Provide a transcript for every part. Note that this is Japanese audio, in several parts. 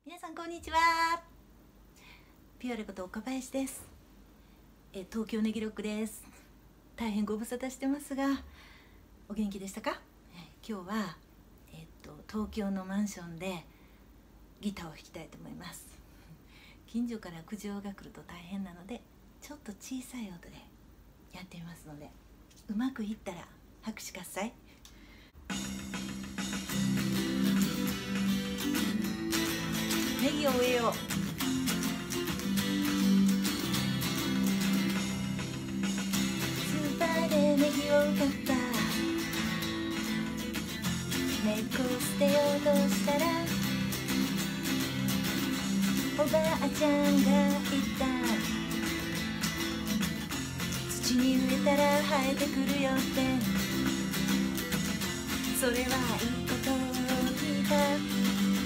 皆さんこんにちは。ピュアレこと岡林です。東京ネギロックです。大変ご無沙汰してますがお元気でしたか？今日は、東京のマンションでギターを弾きたいと思います。近所から苦情が来ると大変なのでちょっと小さい音でやってみますので、うまくいったら拍手喝采。ネギを植えよう。スーパーでネギを買った。根っこを捨てようとしたらおばあちゃんが言った。土に植えたら生えてくるよって。それはいいことを聞いた。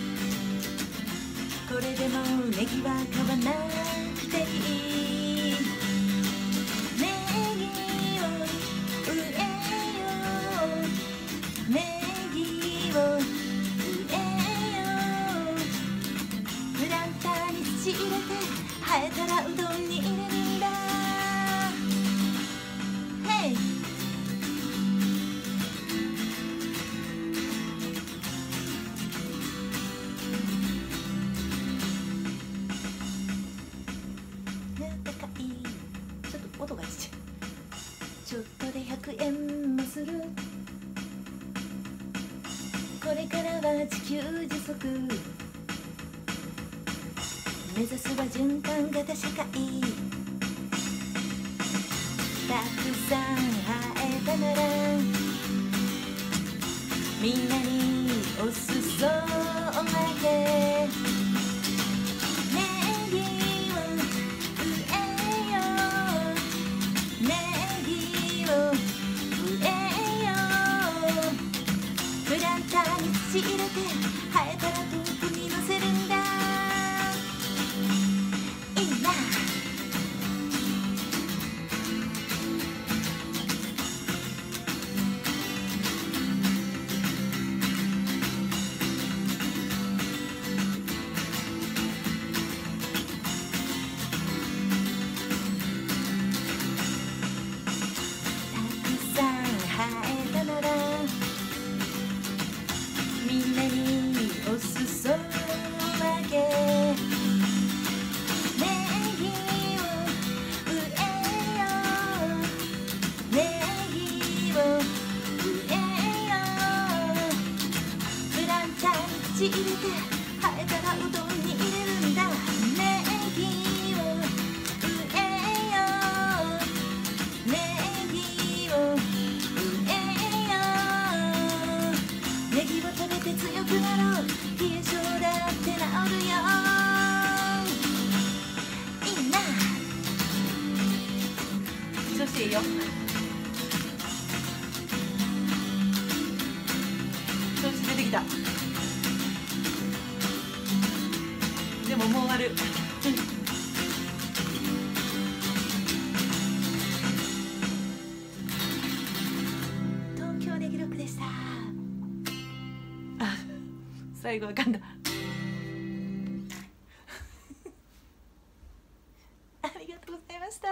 これでもネギは買わなくていい。ネギを植えよう。ネギを植えよう。プランターに土入れて生えたらうどんに入れるんだ。ヘイ。ちょっと音がちっちゃい。ちょっとで100円もする。これからは自給自足。目指すは循環型社会。たくさん生えたならみんなにお裾分け。土入れて生えたらトップに乗せるんだ。いいな。たくさん生えたならみんなにお裾分け。ネギを植えよう。ネギを植えよう。プランターに土入れて生えたらうどんに入れるんだ。ネギを植えよう。ネギを植えよう。ネギを食べて強くなろう。冷え性だって治るよ。いいな。調子いいよ。調子出てきた。でももう終わる。東京ネギロックでした。最後は噛んだ。ありがとうございました。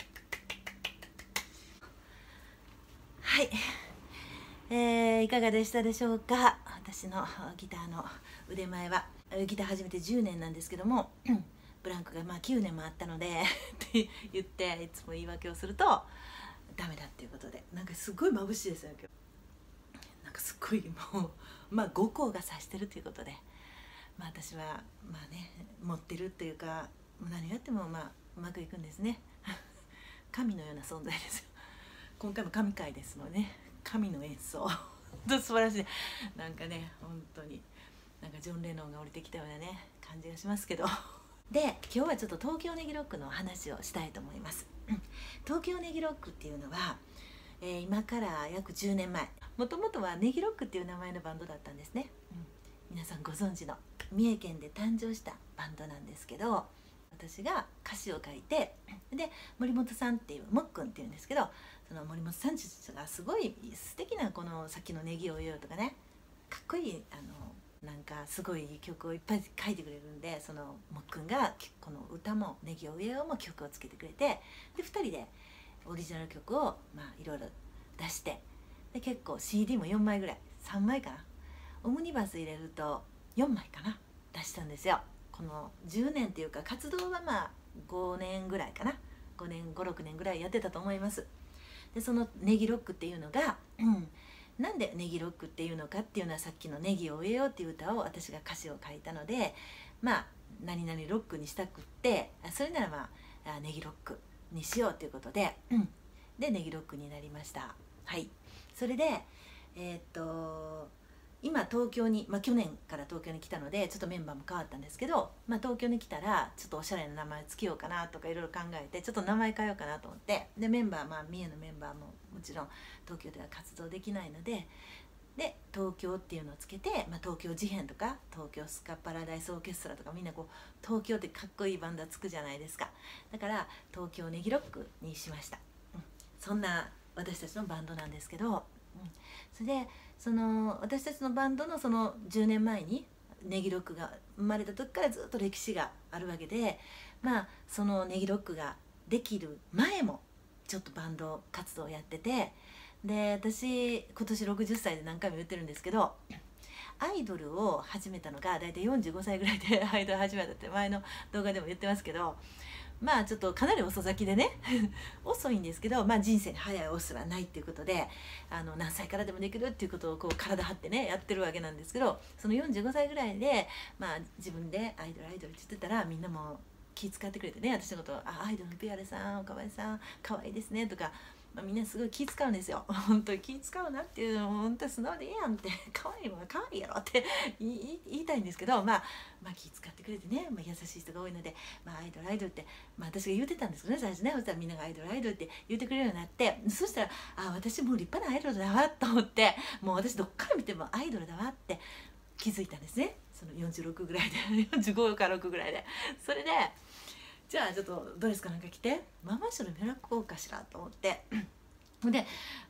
はい、いかがでしたでしょうか。私のギターの腕前はギター始めて10年なんですけどもブランクが9年もあったのでって言っていつも言い訳をするとダメだっていうことで、なんかすごい眩しいですよ今日。なんかすっごいもう五光が差してるということで、私は持ってるっていうか何をやってもうまくいくんですね神のような存在ですよ。今回も神回ですのでね、神の演奏本当素晴らしい。なんかね本当になんかジョン・レノンが降りてきたようなね感じがしますけどで今日はちょっと東京ネギロックの話をしたいと思います。東京ネギロックっていうのは、今から約10年前、もともとはネギロックっていう名前のバンドだったんですね。皆さんご存知の三重県で誕生したバンドなんですけど、私が歌詞を書いて、で森本さんっていうもっくんっていうんですけど、その森本さんがすごい素敵なこのさっきのネギを言うとかね、かっこいいなんかすごいいい曲をいっぱい書いてくれるんで、そのもっくんがこの歌も「ネギを植えよう」も曲をつけてくれて、で2人でオリジナル曲をいろいろ出して、で結構 CD も4枚ぐらい、3枚かな、オムニバス入れると4枚かな出したんですよ。この10年っていうか活動は5年ぐらいかな、5年56年ぐらいやってたと思います。でその「ネギロック」っていうのが、なんでネギロックっていうのかっていうのは、さっきの「ネギを植えよう」っていう歌を私が歌詞を書いたので、何々ロックにしたくって、それならネギロックにしようということで、でネギロックになりました。はい。それで今東京に、去年から東京に来たのでちょっとメンバーも変わったんですけど、東京に来たらちょっとおしゃれな名前つけようかなとかいろいろ考えて、ちょっと名前変えようかなと思って、でメンバー三重のメンバーももちろん東京では活動できないので、東京っていうのをつけて、東京事変とか東京スカパラダイスオーケストラとか、みんな東京ってかっこいいバンドはつくじゃないですか。だから東京ネギロックにしました。そんな私たちのバンドなんですけど、それで私たちのバンドのその10年前にネギロックが生まれた時からずっと歴史があるわけで、そのネギロックができる前もちょっとバンド活動をやってて、で私今年60歳で何回も言ってるんですけど、アイドルを始めたのが大体45歳ぐらいでアイドル始めたって前の動画でも言ってますけど、ちょっとかなり遅咲きでね遅いんですけど、人生に早いオスはないっていうことで、何歳からでもできるっていうことを体張ってねやってるわけなんですけど、その45歳ぐらいで、自分でアイドルって言ってたら、みんなも気遣ってくれてね、私のことを「アイドルのピアレさん、岡林さんかわいいですね」とか、みんなすごい気遣うんですよ。本当に気遣うなっていうのも本当に素直でいいやんって可愛いもん可愛いやろって言いたいんですけど、気遣ってくれてね、優しい人が多いので、アイドルって、私が言うてたんですけどね最初ね。そしたらみんながアイドルって言ってくれるようになって、そしたら私もう立派なアイドルだわと思って、もう私どっから見てもアイドルだわって気づいたんですね。その46ぐらいで45か6ぐらいで。それでじゃあちょっとドレスかなんか着てママショル目こうかしらと思ってで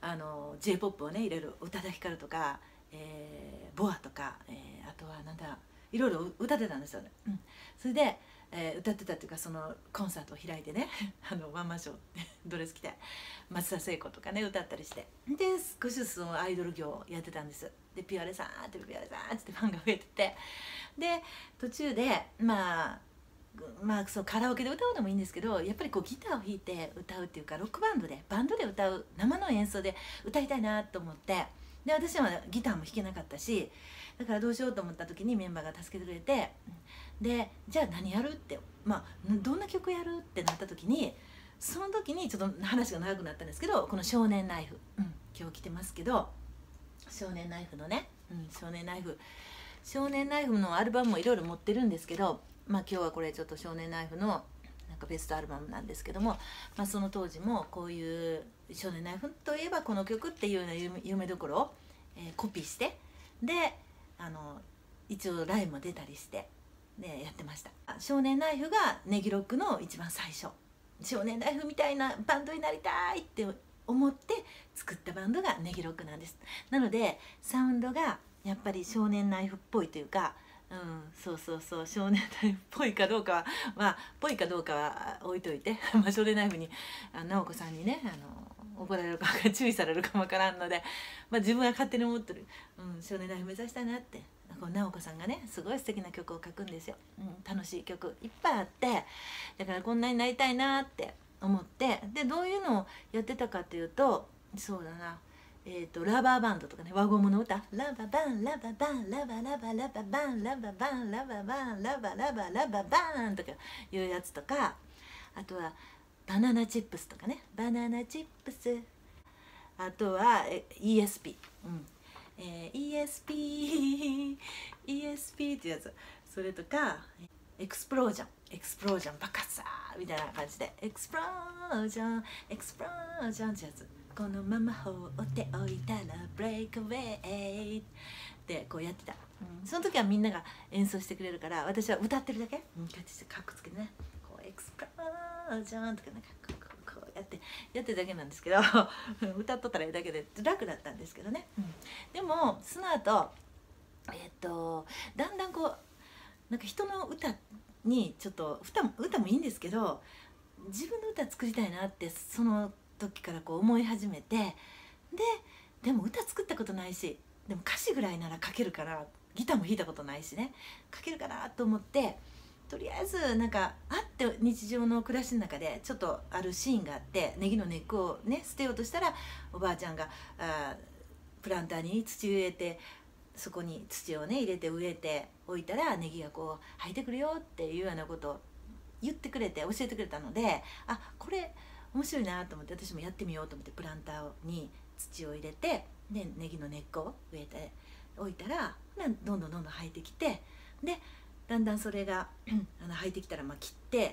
j p o p をね入れる宇多田ヒカルとか、ボアとか、あとはいろいろ歌ってたんですよね。それで、歌ってたっていうか、そのコンサートを開いてねワンマンショードレス着て松田聖子とかね歌ったりして、で少しずつそのアイドル業をやってたんです。でピュアレさんってピュアレさんってファンが増えてて、で途中でそうカラオケで歌うのもいいんですけど、やっぱりギターを弾いて歌うっていうか、ロックバンドで歌う生の演奏で歌いたいなと思って、で私はギターも弾けなかったし、だからどうしようと思った時にメンバーが助けてくれて、でじゃあ何やるって、どんな曲やるってなった時に、その時にちょっと話が長くなったんですけど、この「少年ナイフ」今日着てますけど、少年ナイフのね、少年ナイフのアルバムもいろいろ持ってるんですけど、今日はこれちょっと少年ナイフのベストアルバムなんですけども、その当時もこういう少年ナイフといえばこの曲っていうような有名どころを、コピーして、で一応ライブも出たりしてでやってました。少年ナイフがネギロックの一番最初、少年ナイフみたいなバンドになりたいって思って作ったバンドがネギロックなんです。なのでサウンドがやっぱり少年ナイフっぽいというか、そう少年ナイフっぽいかどうかはぽいかどうかは置いといて少年ナイフに直子さんにね怒られるか注意されるかもわからんので、自分は勝手に思ってる、少年ナイフ目指したいなって。直子さんがねすごい素敵な曲を書くんですよ。楽しい曲いっぱいあって、だからこんなになりたいなって思って、でどういうのをやってたかっていうと、そうだな、ラバーバンドとかね、輪ゴムの歌、ラババンラババンラバラバラババンラババンラババンラバラバラババンとかいうやつとか、あとはバナナチップスとかね、バナナチップス、あとはESP、ESP ってやつ、それとかエクスプロージョン爆発さみたいな感じでエクスプロージョンってやつ、このまま放っておいたらブレイクアウェイってこうやってた、その時はみんなが演奏してくれるから、私は歌ってるだけ、こうやってカッコつけてね、こうエクスプロージョンとかね、こうやってるだけなんですけど歌っとったらいいだけで楽だったんですけどね、でもその後だんだんこうなんか人の歌にちょっと歌もいいんですけど、自分の歌作りたいなってその時からこう思い始めて、でも歌作ったことないし、でも歌詞ぐらいなら書けるから、ギターも弾いたことないしね、書けるかなと思って、とりあえずなんかって日常の暮らしの中でちょっとあるシーンがあって、ネギの根っこをね捨てようとしたら、おばあちゃんがプランターに土植えて、そこに土をね入れて植えておいたらネギがこう生えてくるよっていうようなことを言ってくれて教えてくれたので、これ面白いなと思って、私もやってみようと思ってプランターに土を入れて、でネギの根っこを植えておいたら、どんどん生えてきて、でだんだんそれが生えてきたら切って、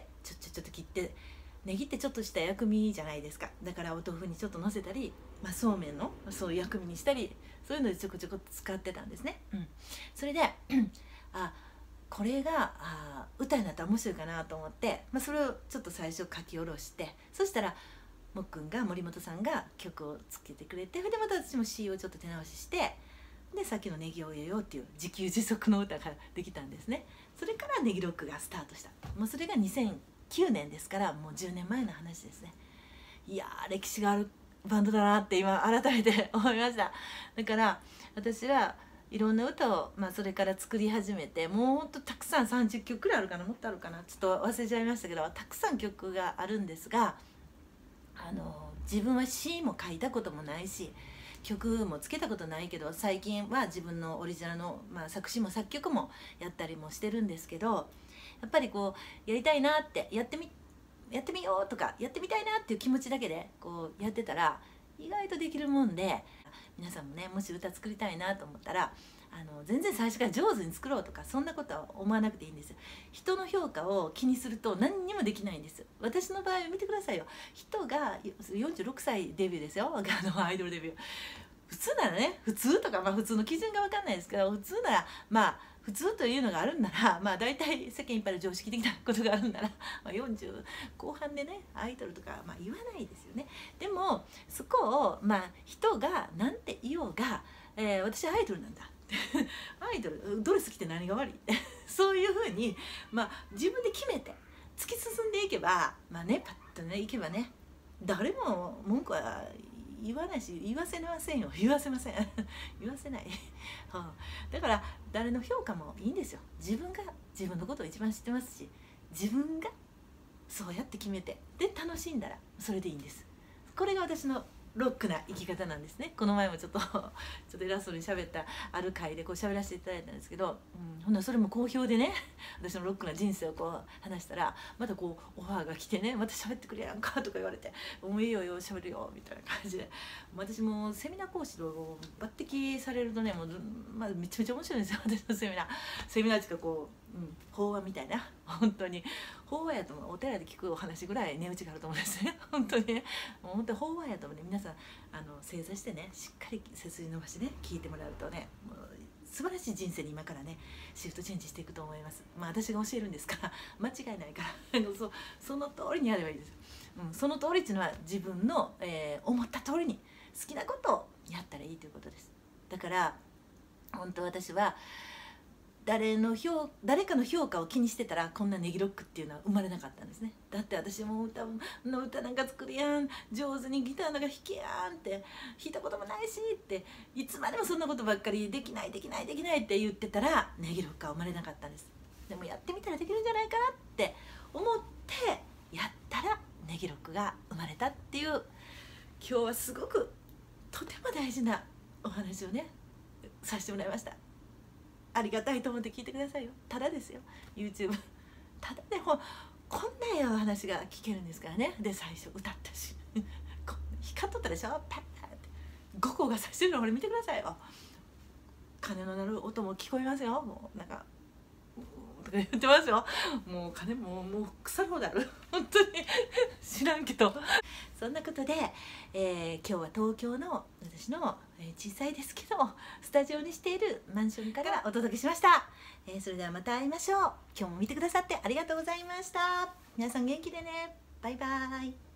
ちょっと切って、ネギってちょっとした薬味じゃないですか。だからお豆腐にちょっとのせたり、そうめんのそういう薬味にしたり、そういうのでちょこちょこ使ってたんですね。それでこれが歌になったら面白いかなと思って、それをちょっと最初書き下ろして、そしたらもっくんが森本さんが曲をつけてくれて、でまた私も詞をちょっと手直しして、でさっきのネギを植えようっていう自給自足の歌ができたんですね。それからネギロックがスタートした。それが2009年ですから、もう10年前の話ですね。いやー、歴史があるバンドだなって今改めて思いました。だから私はいろんな歌を、それから作り始めて、もうほんとたくさん30曲くらいあるかな、もっとあるかな、ちょっと忘れちゃいましたけど、たくさん曲があるんですが、自分は詩も書いたこともないし、曲もつけたことないけど、最近は自分のオリジナルの、作詞も作曲もやったりもしてるんですけど、やっぱりこうやりたいなって、やってみようとかやってみたいなっていう気持ちだけでこうやってたら意外とできるもんで、皆さんもね、もし歌作りたいなと思ったら全然最初から上手に作ろうとかそんなことは思わなくていいんですよ。人の評価を気にすると何にもできないんです。私の場合見てくださいよ。人が46歳デビューですよ、アイドルデビュー。普通ならね、普通とか、普通の基準が分かんないですけど、普通なら普通というのがあるんなら、大体世間一般の常識的なことがあるんなら、40後半でねアイドルとか、言わないですよね。でもそこを、人が何て言おうが、私はアイドルなんだアイドルドレス着て何が悪いそういうふうに、自分で決めて突き進んでいけば、パッとねいけばね、誰も文句は言わないし、言わせませんよ。言わせません言わせないだから誰の評価もいいんですよ。自分が自分のことを一番知ってますし、自分がそうやって決めて、で楽しんだらそれでいいんです。これが私のロックな生き方なんですね。この前もちょっと偉そうに喋ったある回でこう喋らせていただいたんですけど、ほんならそれも好評でね、私のロックな人生をこう話したら、またこうオファーが来てね、また喋ってくれやんかとか言われて、もういいよ喋るよみたいな感じで、私もセミナー講師を抜擢されるとね、もう、めちゃめちゃ面白いんですよ、私のセミナーっていうかこう、法話みたいな、本当に法話やと思う。お寺で聞くお話ぐらい値打ちがあると思うんですね本当にね、もう本当に法話やと思うね。皆さん正座してね、しっかり背筋伸ばしてね聞いてもらうとね、もう素晴らしい人生に今からねシフトチェンジしていくと思います。私が教えるんですから間違いないからその通りにやればいいです。その通りっていうのは自分の、思った通りに好きなことをやったらいいということです。だから本当私は誰かの評価を気にしてたら、こんなネギロックっていうのは生まれなかったんですね。だって私も歌なんか作りやん、上手にギターなんか弾けやんって、弾いたこともないしって、いつまでもそんなことばっかりできないって言ってたら、ネギロックは生まれなかったんです。でもやってみたらできるんじゃないかなって思ってやったらネギロックが生まれたっていう、今日はすごくとても大事なお話をねさせてもらいました。ありがたいと思って聞いてくださいよ。ただですよ、 YouTube ただでもこんなええお話が聞けるんですからね。で最初歌ったし光っとったでしょ、パッって5個がさしてるの、これ見てくださいよ。鐘の鳴る音も聞こえますよ。もうなんかとか言ってますよ。もう鐘もう腐るほどある本当に知らんけどそんなことで、今日は東京の私の、小さいですけどスタジオにしているマンションからお届けしました。それではまた会いましょう。今日も見てくださってありがとうございました。皆さん元気でね。バイバイ。